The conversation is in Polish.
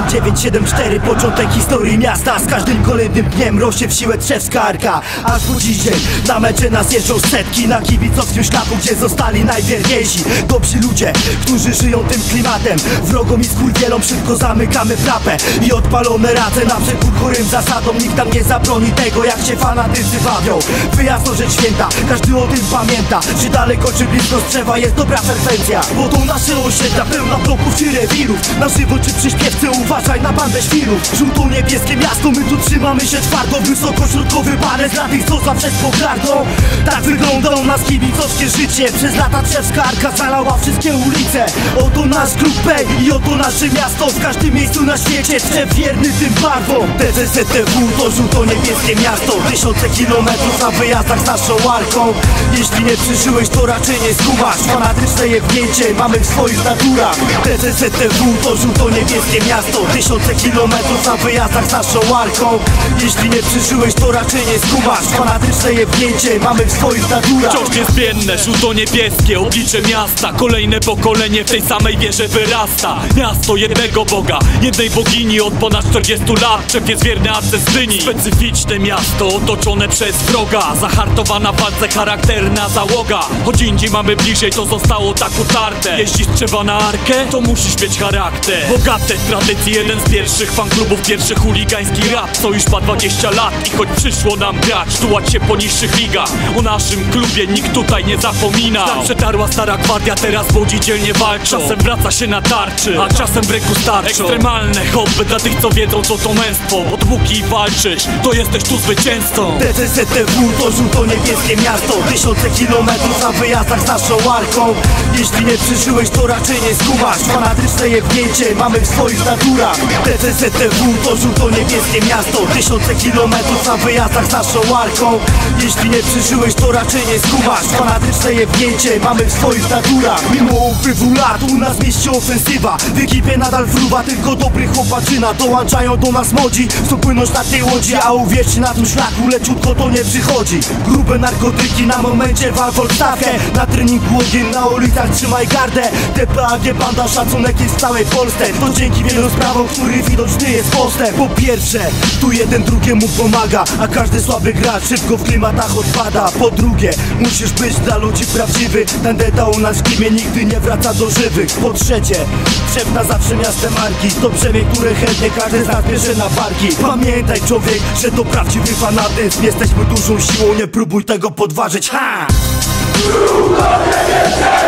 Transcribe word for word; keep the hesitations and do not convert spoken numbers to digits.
dziewięć siedem cztery, początek historii miasta. Z każdym kolejnym dniem rośnie w siłę trzewska arka. Aż po dzisiaj na mecze nas jeżdżą setki, na kibicowskim szlaku, gdzie zostali najwierniejsi. Dobrzy ludzie, którzy żyją tym klimatem. Wrogom i skurwielom szybko zamykamy prapę i odpalone racje na przekór chorym zasadom. Nikt tam nie zabroni tego, jak się fanatycy bawią. Wyjazno rzecz święta, każdy o tym pamięta, czy daleko czy blisko strzewa jest dobra frekwencja. Bo to nasze osiedla pełna bloków czy rewirów. Na żywo czy przy śpiewce uważaj na bandę świrów. Żółto-niebieskie miasto, my tu trzymamy się twardo. Wysokośrodkowy bares dla tych, co zawsze z pogardą. Tak wygląda u nas kibicowskie życie. Przez lata trzewska arka zalała wszystkie ulice. Oto nasz klub P i oto nasze miasto. W każdym miejscu na świecie Trzew wierny tym barwom. T C Z T W to żółto-niebieskie miasto. Tysiące kilometrów na wyjazdach z naszą arką. Jeśli nie przeżyłeś, to raczej nie skumasz. Fanatyczne jebnięcie mamy w swoich naturach. T C Z T W to żółto-niebieskie miasto. Tysiące kilometrów na wyjazdach z naszą arką. Jeśli nie przeżyłeś, to raczej nie skumasz. Fanatyczne jebnięcie mamy w swoich naturach. Wciąż niezmienne, żółto-niebieskie oblicze miasta. Kolejne pokolenie w tej samej wierze wyrasta. Miasto jednego Boga, jednej bogini. Od ponad czterdziestu lat Trzew jest wierny asestyni. Specyficzne miasto otoczone przez wroga. Zahartowana w walce charakterna załoga. Choć indziej mamy bliżej, to zostało tak utarte. Jeśli strzewa na arkę, to musisz mieć charakter. Bogate tradycje, jeden z pierwszych fanklubów, pierwszy chuligański rap. Co już ma dwadzieścia lat i choć przyszło nam grać, tułać się po niższych ligach, o naszym klubie nikt tutaj nie zapomina. Tam przetarła stara gwardia, teraz młodzi dzielnie walczą. Czasem wraca się na tarczy, a czasem w ręku starczą. Ekstremalne hobby dla tych, co wiedzą, co to męstwo. Od buki walczysz, to jesteś tu zwycięzcą. T C Z T W to żółto-niebieskie miasto. Tysiące kilometrów na wyjazdach z naszą arką. Jeśli nie przeżyłeś, to raczej nie skumasz. Fanatyczne jebnięcie mamy w swoich naturach. T C Z T W to żółto-niebieskie miasto. Tysiące kilometrów na wyjazdach z naszą arką. Jeśli nie przeżyłeś, to raczej nie skumasz. Fanatyczne jebnięcie mamy w swoich naturach. Mimo upływu lat u nas mieści ofensywa. W ekipie nadal fruwa, tylko dobry chłopaczyna. Dołączają do nas młodzi, chcą płynąć na tej łodzi. A uwierzcie, na tym szlaku leciutko to nie przychodzi. Grube narkotyki na momencie walk o stawkę. Na treningu ogień, na ulicach trzymaj gardę. T P A G banda, szacunek jest w całej Polsce. To dzięki wielu sprawom, który widoczny jest postęp. Po pierwsze, tu jeden drugiemu pomaga, a każdy słaby gracz szybko w klimatach odpada. Po drugie, musisz być dla ludzi prawdziwy. Tandeta u nas w klubie nigdy nie wraca do żywych. Po trzecie, Trzew na zawsze miastem arki. To brzemię, które chętnie każdy z nas bierze na barki. Pamiętaj człowiek, że to prawdziwy fanatyzm. Jesteśmy dużą siłą, nie próbuj tego podważyć. Ha!